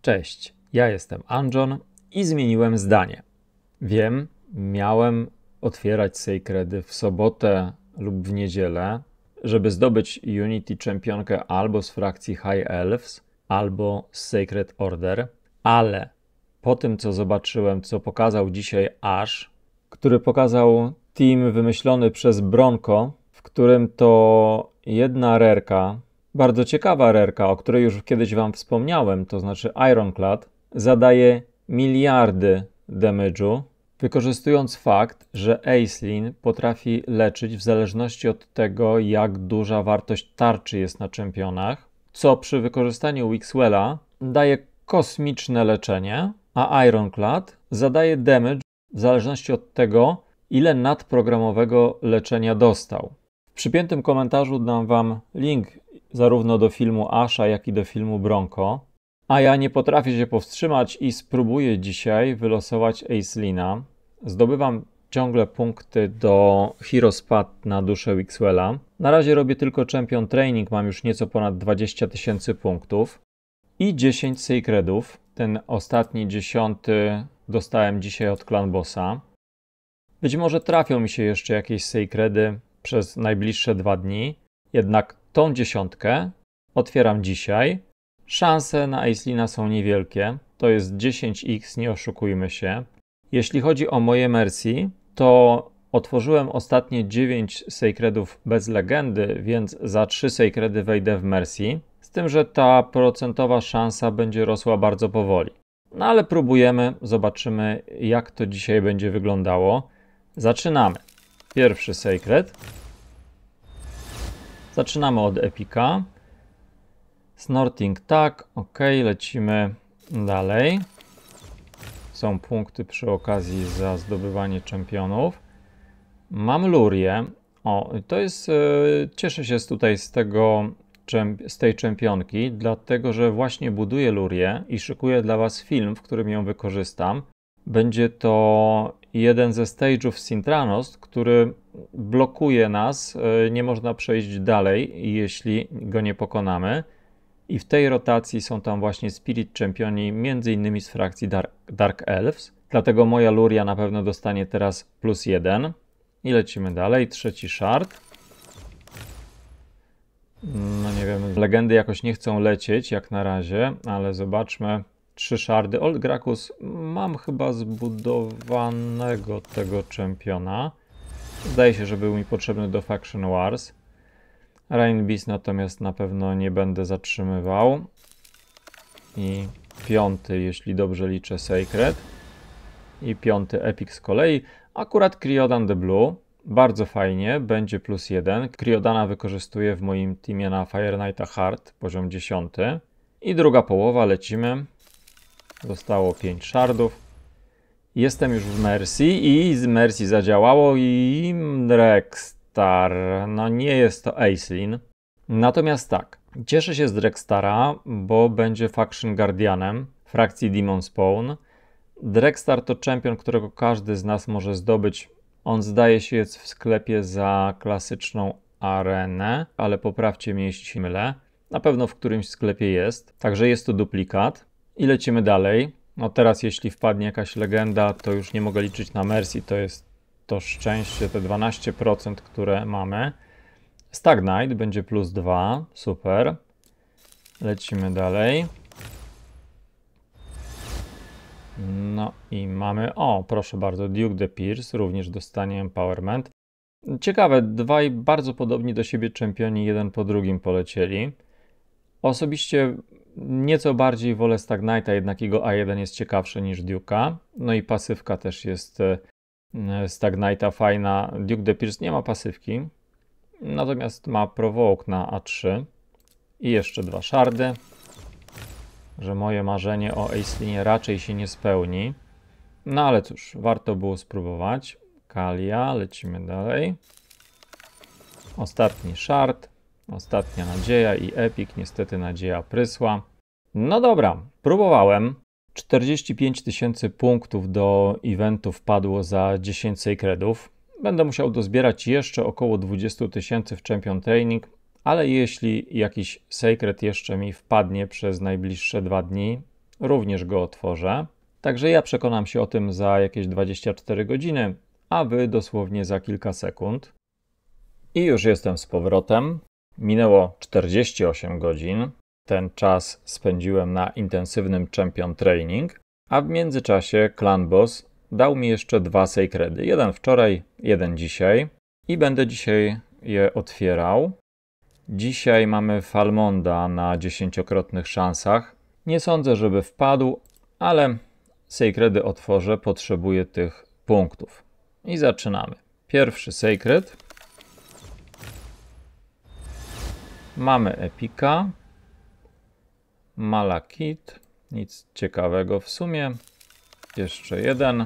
Cześć, ja jestem Anjon i zmieniłem zdanie. Wiem, miałem otwierać Sacredy w sobotę lub w niedzielę, żeby zdobyć Unity Championkę albo z frakcji High Elves, albo z Sacred Order, ale po tym, co zobaczyłem, co pokazał dzisiaj Ash, który pokazał team wymyślony przez Bronco, w którym to jedna rerka, bardzo ciekawa rerka, o której już kiedyś wam wspomniałem, to znaczy Ironclad, zadaje miliardy damage'u, wykorzystując fakt, że Acelin potrafi leczyć w zależności od tego, jak duża wartość tarczy jest na czempionach, co przy wykorzystaniu Wixwella daje kosmiczne leczenie, a Ironclad zadaje damage w zależności od tego, ile nadprogramowego leczenia dostał. W przypiętym komentarzu dam wam link zarówno do filmu Asha, jak i do filmu Bronco, a ja nie potrafię się powstrzymać i spróbuję dzisiaj wylosować Acelina. Zdobywam ciągle punkty do Hero Spad na duszę Wixwella. Na razie robię tylko Champion Training, mam już nieco ponad 20 000 punktów i 10 Sacredów. Ten ostatni 10 dostałem dzisiaj od Clan Bossa. Być może trafią mi się jeszcze jakieś Sacredy przez najbliższe 2 dni, jednak tą 10 otwieram dzisiaj. Szanse na Acelina są niewielkie, to jest 10x, nie oszukujmy się. Jeśli chodzi o moje Mercy, to otworzyłem ostatnie 9 Sacredów bez legendy, więc za 3 Sacredy wejdę w Mercy, z tym, że ta procentowa szansa będzie rosła bardzo powoli. No ale próbujemy, zobaczymy, jak to dzisiaj będzie wyglądało. Zaczynamy. Pierwszy Sacred. Zaczynamy od Epika. Snorting tak, ok, lecimy dalej. Są punkty przy okazji za zdobywanie czempionów. Mam Lurię. O, to jest, cieszę się tutaj z tej czempionki, dlatego że właśnie buduję Lurię i szykuję dla was film, w którym ją wykorzystam. Będzie to jeden ze stage'ów Sintranost, który blokuje nas, nie można przejść dalej, jeśli go nie pokonamy. I w tej rotacji są tam właśnie Spirit Championi, między innymi z frakcji Dark Elves. Dlatego moja Luria na pewno dostanie teraz +1. I lecimy dalej. Trzeci shard. No nie wiem, legendy jakoś nie chcą lecieć jak na razie, ale zobaczmy. 3 shardy. Old Grakus, mam chyba zbudowanego tego czempiona. Zdaje się, że był mi potrzebny do Faction Wars. Rain Beast natomiast na pewno nie będę zatrzymywał. I 5, jeśli dobrze liczę, Sacred. I 5 Epic z kolei. Akurat Cryodan the Blue. Bardzo fajnie, będzie +1. Cryodana wykorzystuję w moim teamie na Fire Knighta Hard, poziom 10. I druga połowa, lecimy. Zostało 5 shardów. Jestem już w Mercy i z Mercy zadziałało i Drexstar. No nie jest to Acelin. Natomiast tak, cieszę się z Drexstara, bo będzie Faction Guardianem frakcji Demon Spawn. Drexstar to czempion, którego każdy z nas może zdobyć. On zdaje się jest w sklepie za klasyczną arenę, ale poprawcie mnie, jeśli się mylę. Na pewno w którymś sklepie jest, także jest to duplikat. I lecimy dalej. No teraz jeśli wpadnie jakaś legenda, to już nie mogę liczyć na Mercy, to jest to szczęście, te 12%, które mamy. Stagnite będzie +2, super. Lecimy dalej. No i mamy, o proszę bardzo, Duke the Pierce, również dostanie Empowerment. Ciekawe, dwaj bardzo podobni do siebie czempioni, jeden po drugim polecieli. Osobiście nieco bardziej wolę Stagnite'a, jednak jego A1 jest ciekawszy niż Duke'a. No i pasywka też jest Stagnite'a fajna. Duke the Pierce nie ma pasywki, natomiast ma Provoke na A3. I jeszcze 2 shardy, że moje marzenie o Acelinie raczej się nie spełni. No ale cóż, warto było spróbować. Kalia, lecimy dalej. Ostatni shard. Ostatnia nadzieja i Epic, niestety nadzieja prysła. No dobra, próbowałem. 45 000 punktów do eventu wpadło za 10 Sacredów. Będę musiał dozbierać jeszcze około 20 000 w Champion Training, ale jeśli jakiś Sacred jeszcze mi wpadnie przez najbliższe 2 dni, również go otworzę. Także ja przekonam się o tym za jakieś 24 godziny, a wy dosłownie za kilka sekund. I już jestem z powrotem. Minęło 48 godzin. Ten czas spędziłem na intensywnym champion training, a w międzyczasie Clan Boss dał mi jeszcze 2 sacredy. Jeden wczoraj, jeden dzisiaj. I będę dzisiaj je otwierał. Dzisiaj mamy Falmonda na 10-krotnych szansach. Nie sądzę, żeby wpadł, ale sacredy otworzę, potrzebuję tych punktów. I zaczynamy. Pierwszy sacred. Mamy Epika. Malakit. Nic ciekawego w sumie. Jeszcze jeden.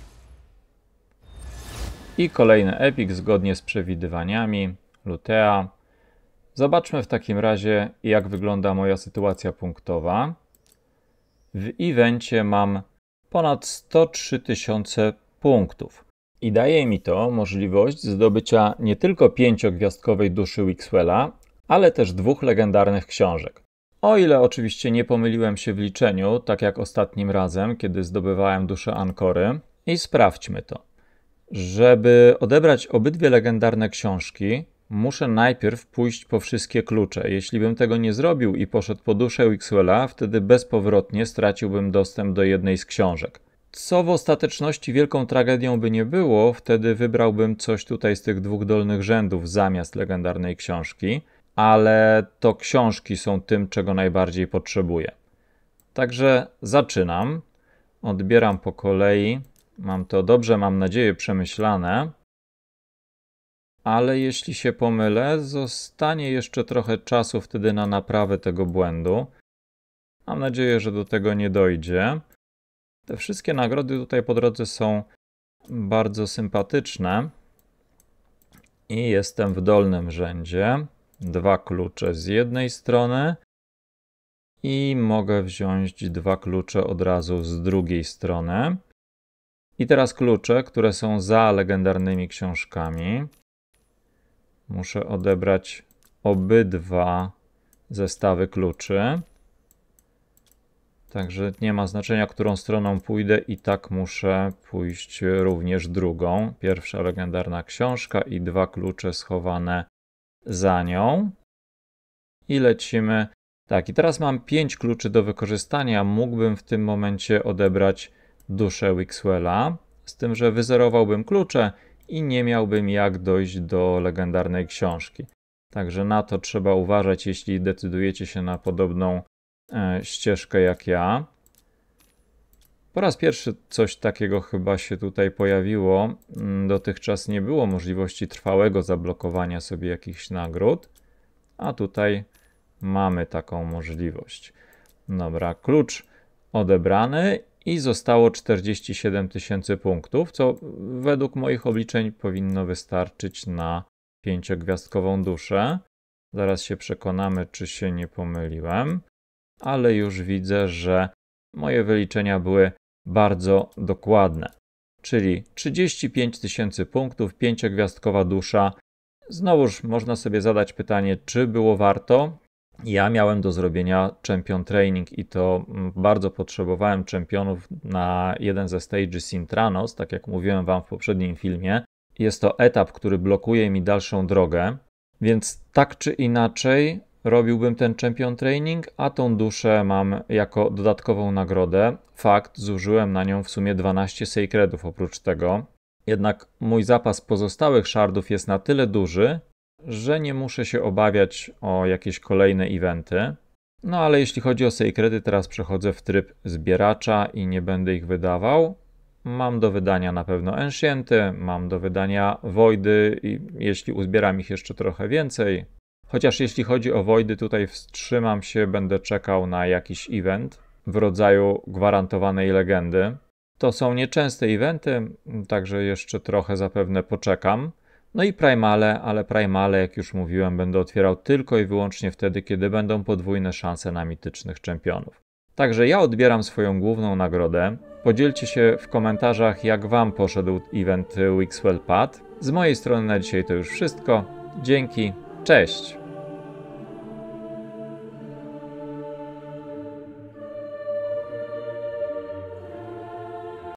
I kolejny Epik zgodnie z przewidywaniami. Lutea. Zobaczmy w takim razie, jak wygląda moja sytuacja punktowa. W evencie mam ponad 103 000 punktów. I daje mi to możliwość zdobycia nie tylko 5-gwiazdkowej duszy Wixwella, ale też 2 legendarnych książek. O ile oczywiście nie pomyliłem się w liczeniu, tak jak ostatnim razem, kiedy zdobywałem duszę Ankory. I sprawdźmy to. Żeby odebrać obydwie legendarne książki, muszę najpierw pójść po wszystkie klucze. Jeśli bym tego nie zrobił i poszedł po duszę Wixwella, wtedy bezpowrotnie straciłbym dostęp do jednej z książek. Co w ostateczności wielką tragedią by nie było, wtedy wybrałbym coś tutaj z tych 2 dolnych rzędów zamiast legendarnej książki, ale to książki są tym, czego najbardziej potrzebuję. Także zaczynam. Odbieram po kolei. Mam to dobrze, mam nadzieję, przemyślane. Ale jeśli się pomylę, zostanie jeszcze trochę czasu wtedy na naprawę tego błędu. Mam nadzieję, że do tego nie dojdzie. Te wszystkie nagrody tutaj po drodze są bardzo sympatyczne. I jestem w dolnym rzędzie. 2 klucze z jednej strony. I mogę wziąć 2 klucze od razu z drugiej strony. I teraz klucze, które są za legendarnymi książkami. Muszę odebrać obydwa zestawy kluczy. Także nie ma znaczenia, którą stroną pójdę, i tak muszę pójść również drugą. Pierwsza legendarna książka i 2 klucze schowane za nią. I lecimy. Tak, i teraz mam 5 kluczy do wykorzystania. Mógłbym w tym momencie odebrać duszę Wixwella, z tym, że wyzerowałbym klucze i nie miałbym jak dojść do legendarnej książki. Także na to trzeba uważać, jeśli decydujecie się na podobną ścieżkę jak ja. Po raz pierwszy coś takiego chyba się tutaj pojawiło. Dotychczas nie było możliwości trwałego zablokowania sobie jakichś nagród, a tutaj mamy taką możliwość. Dobra, klucz odebrany i zostało 47 000 punktów, co według moich obliczeń powinno wystarczyć na 5-gwiazdkową duszę. Zaraz się przekonamy, czy się nie pomyliłem, ale już widzę, że moje wyliczenia były bardzo dokładne. Czyli 35 000 punktów, 5-gwiazdkowa dusza. Znowuż można sobie zadać pytanie, czy było warto. Ja miałem do zrobienia champion training i to bardzo potrzebowałem championów na jeden ze stages Intranos, tak jak mówiłem wam w poprzednim filmie. Jest to etap, który blokuje mi dalszą drogę, więc tak czy inaczej robiłbym ten champion training, a tą duszę mam jako dodatkową nagrodę. Fakt, zużyłem na nią w sumie 12 sacredów oprócz tego. Jednak mój zapas pozostałych shardów jest na tyle duży, że nie muszę się obawiać o jakieś kolejne eventy. No ale jeśli chodzi o sacredy, teraz przechodzę w tryb zbieracza i nie będę ich wydawał. Mam do wydania na pewno Ancienty, mam do wydania Voidy i jeśli uzbieram ich jeszcze trochę więcej. Chociaż jeśli chodzi o Voidy, tutaj wstrzymam się, będę czekał na jakiś event w rodzaju gwarantowanej legendy. To są nieczęste eventy, także jeszcze trochę zapewne poczekam. No i Primale, ale Primale, jak już mówiłem, będę otwierał tylko i wyłącznie wtedy, kiedy będą podwójne szanse na mitycznych czempionów. Także ja odbieram swoją główną nagrodę. Podzielcie się w komentarzach, jak wam poszedł event Wixwell Path. Z mojej strony na dzisiaj to już wszystko. Dzięki, cześć!